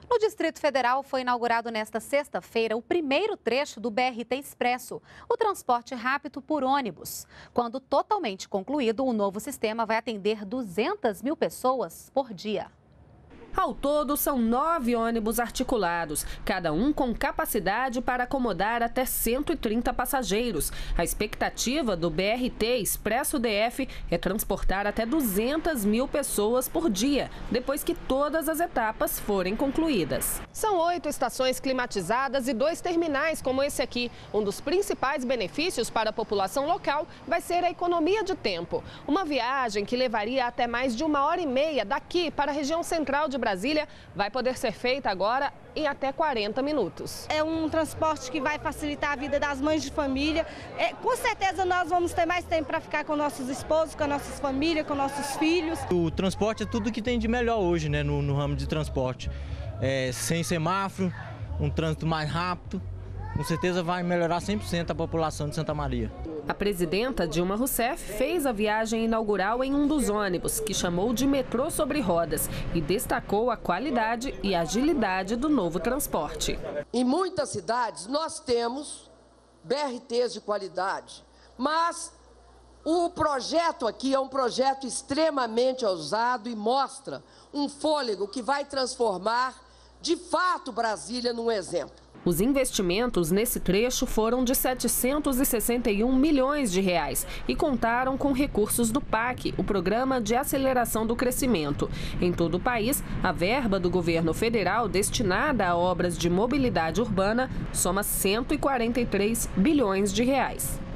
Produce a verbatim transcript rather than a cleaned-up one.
No Distrito Federal foi inaugurado nesta sexta-feira o primeiro trecho do B R T Expresso, o transporte rápido por ônibus. Quando totalmente concluído, o novo sistema vai atender duzentas mil pessoas por dia. Ao todo, são nove ônibus articulados, cada um com capacidade para acomodar até cento e trinta passageiros. A expectativa do B R T Expresso D F é transportar até duzentas mil pessoas por dia, depois que todas as etapas forem concluídas. São oito estações climatizadas e dois terminais como esse aqui. Um dos principais benefícios para a população local vai ser a economia de tempo. Uma viagem que levaria até mais de uma hora e meia daqui para a região central de Brasília. Brasília vai poder ser feita agora em até quarenta minutos. É um transporte que vai facilitar a vida das mães de família. É, com certeza nós vamos ter mais tempo para ficar com nossos esposos, com as nossas famílias, com nossos filhos. O transporte é tudo que tem de melhor hoje, né, no, no ramo de transporte. É, sem semáforo, um trânsito mais rápido, com certeza vai melhorar cem por cento a população de Santa Maria. A presidenta Dilma Rousseff fez a viagem inaugural em um dos ônibus, que chamou de metrô sobre rodas, e destacou a qualidade e agilidade do novo transporte. Em muitas cidades nós temos B R Ts de qualidade, mas o projeto aqui é um projeto extremamente ousado e mostra um fôlego que vai transformar de fato Brasília num exemplo. Os investimentos nesse trecho foram de setecentos e sessenta e um milhões de reais e contaram com recursos do P A C, o Programa de Aceleração do Crescimento. Em todo o país, a verba do governo federal destinada a obras de mobilidade urbana soma cento e quarenta e três bilhões de reais.